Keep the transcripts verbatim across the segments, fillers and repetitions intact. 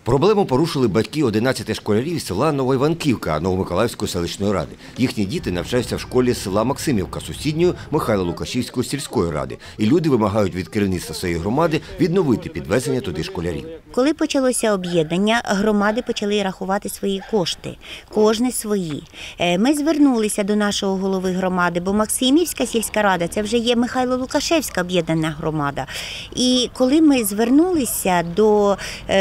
Проблему порушили батьки одинадцяти школярів з села Новоіванківка Новомиколаївської селищної ради. Їхні діти навчаються в школі села Максимівка сусідньої Михайло-Лукашівської сільської ради. І люди вимагають від керівництва своєї громади відновити підвезення туди школярів. Коли почалося об'єднання, громади почали рахувати свої кошти, кожне свої. Ми звернулися до нашого голови громади, бо Максимівська сільська рада – це вже є Михайло-Лукашевська об'єднана громада. І коли ми звернулися до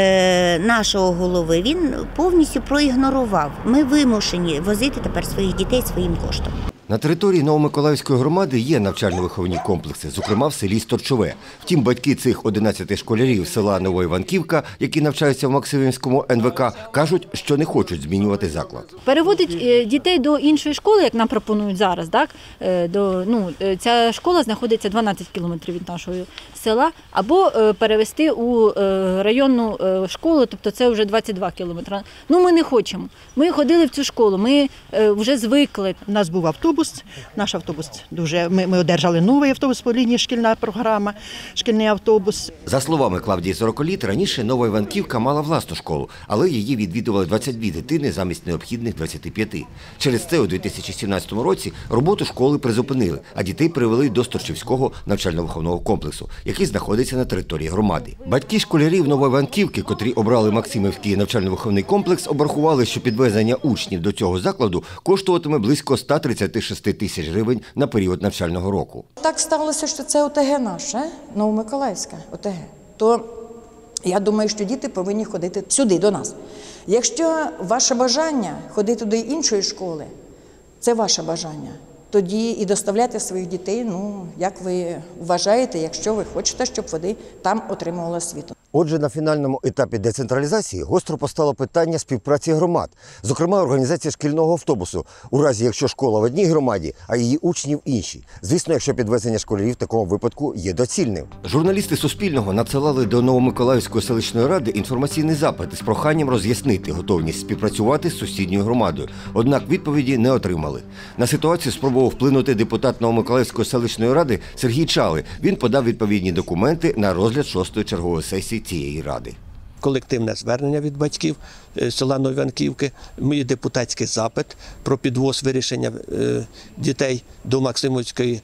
е, нашого голови, він повністю проігнорував. Ми вимушені возити тепер своїх дітей своїм коштом. На території Новомиколаївської громади є навчально-виховні комплекси, зокрема в селі Сторчове. Втім, батьки цих одинадцяти школярів села Новоіванківка, які навчаються в Максимівському ен ве ка, кажуть, що не хочуть змінювати заклад. Переводить дітей до іншої школи, як нам пропонують зараз, так? До, ну, ця школа знаходиться дванадцять кілометрів від нашого села, або перевести у районну школу, тобто це вже двадцять два кілометри. Ну, ми не хочемо. Ми ходили в цю школу, ми вже звикли. У нас був автобус. Наш автобус дуже, ми, ми одержали новий автобус по лінії шкільна програма, шкільний автобус. За словами Клавдії Сороколіт, раніше Новоіванківка мала власну школу, але її відвідували двадцять дві дитини замість необхідних двадцяти п'яти. Через це у дві тисячі сімнадцятому році роботу школи призупинили, а дітей привели до Сторчівського навчально-виховного комплексу, який знаходиться на території громади. Батьки школярів Новоіванківки, котрі обрали Максимівський навчально-виховний комплекс, обрахували, що підвезення учнів до цього закладу коштуватиме близько ста тридцяти шести тисяч гривень на період навчального року. Так сталося, що це о те ге наше, Новомиколаївське о те ге. То я думаю, що діти повинні ходити сюди, до нас. Якщо ваше бажання ходити до іншої школи, це ваше бажання, тоді і доставляти своїх дітей, ну, як ви вважаєте, якщо ви хочете, щоб вони там отримували освіту. Отже, на фінальному етапі децентралізації гостро постало питання співпраці громад, зокрема організації шкільного автобусу, у разі якщо школа в одній громаді, а її учні в іншій. Звісно, якщо підвезення школярів в такому випадку є доцільним. Журналісти Суспільного надсилали до Новомиколаївської селищної ради інформаційний запит з проханням роз'яснити готовність співпрацювати з сусідньою громадою. Однак відповіді не отримали. На ситуацію спробував вплинути депутат Новомиколаївської селищної ради Сергій Чали. Він подав відповідні документи на розгляд шостої чергової сесії цієї ради. Колективне звернення від батьків села Новоіванківки, мій депутатський запит про підвоз вирішення дітей до Максимівської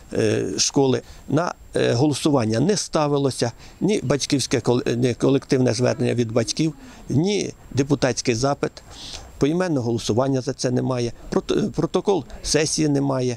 школи. На голосування не ставилося ні батьківське ні колективне звернення від батьків, ні депутатський запит. Поіменного голосування за це немає, протокол сесії немає,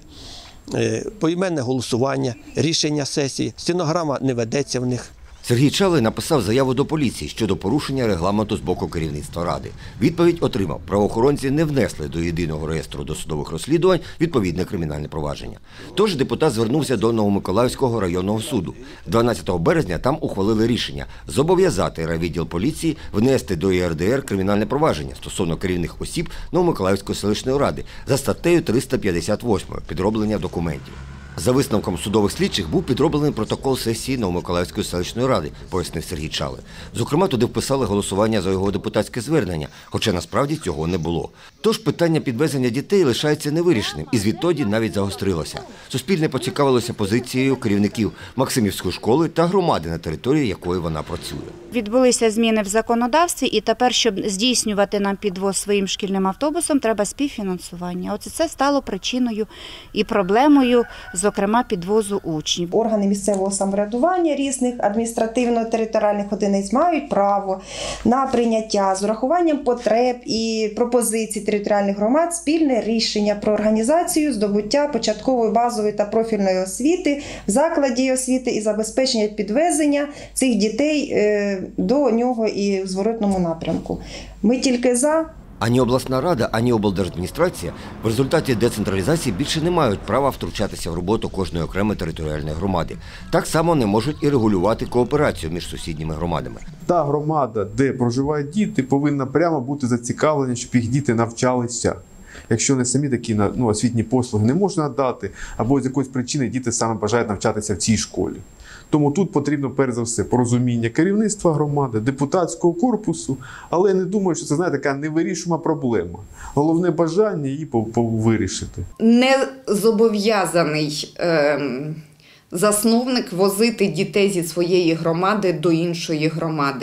поіменне голосування, рішення сесії, стенограма не ведеться в них. Сергій Чалий написав заяву до поліції щодо порушення регламенту з боку керівництва ради. Відповідь отримав. Правоохоронці не внесли до єдиного реєстру досудових розслідувань відповідне кримінальне провадження. Тож депутат звернувся до Новомиколаївського районного суду. дванадцятого березня там ухвалили рішення зобов'язати райвідділ поліції внести до є ер де ер кримінальне провадження стосовно керівних осіб Новомиколаївської селищної ради за статтею триста п'ятдесят восьмою «Підроблення документів». За висновком судових слідчих був підроблений протокол сесії Новомиколаївської селищної ради, пояснив Сергій Чалий. Зокрема, туди вписали голосування за його депутатське звернення, хоча насправді цього не було. Тож питання підвезення дітей лишається невирішеним і звідтоді навіть загострилося. Суспільне поцікавилося позицією керівників Максимівської школи та громади, на території якої вона працює. Відбулися зміни в законодавстві, і тепер, щоб здійснювати нам підвоз своїм шкільним автобусом, треба співфінансування. Оце це стало причиною і проблемою, зокрема, підвозу учнів. Органи місцевого самоврядування різних адміністративно-територіальних одиниць мають право на прийняття з урахуванням потреб і пропозицій територіальних громад спільне рішення про організацію здобуття початкової, базової та профільної освіти в закладі освіти і забезпечення підвезення цих дітей до нього і в зворотному напрямку. Ми тільки за. Ані обласна рада, ані облдержадміністрація в результаті децентралізації більше не мають права втручатися в роботу кожної окремої територіальної громади. Так само не можуть і регулювати кооперацію між сусідніми громадами. Та громада, де проживають діти, повинна прямо бути зацікавлена, щоб їх діти навчалися. Якщо не самі такі ну, освітні послуги не можна надати, або з якоїсь причини діти саме бажають навчатися в цій школі. Тому тут потрібно, перш за все, порозуміння керівництва громади, депутатського корпусу, але я не думаю, що це, знаєте, така невирішуема проблема. Головне бажання її вирішити. Не зобов'язаний е, засновник возити дітей зі своєї громади до іншої громади.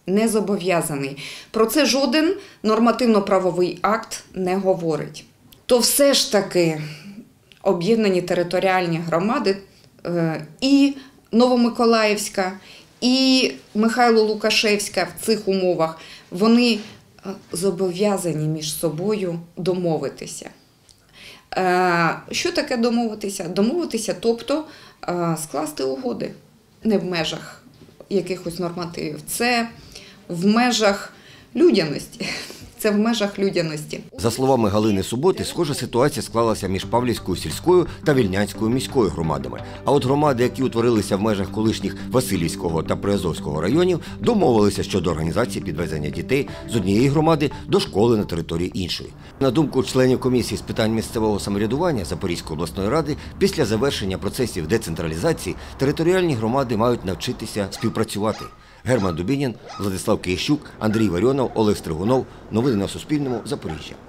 не зобов'язаний. Про це жоден нормативно-правовий акт не говорить. То все ж таки об'єднані територіальні громади і Новомиколаївська, і Михайло-Лукашевська в цих умовах, вони зобов'язані між собою домовитися. Що таке домовитися? Домовитися, тобто скласти угоди. Не в межах якихось нормативів, це в межах людяності. Це в межах людяності. За словами Галини Суботи, схожа ситуація склалася між Павлівською сільською та Вільнянською міською громадами. А от громади, які утворилися в межах колишніх Василівського та Приазовського районів, домовилися щодо організації підвезення дітей з однієї громади до школи на території іншої. На думку членів комісії з питань місцевого самоврядування Запорізької обласної ради, після завершення процесів децентралізації територіальні громади мають навчитися співпрацювати. Герман Дубінін, Владислав Киящук, Андрій Варіонов, Олег Стригунов. Новини на Суспільному. Запоріжжя.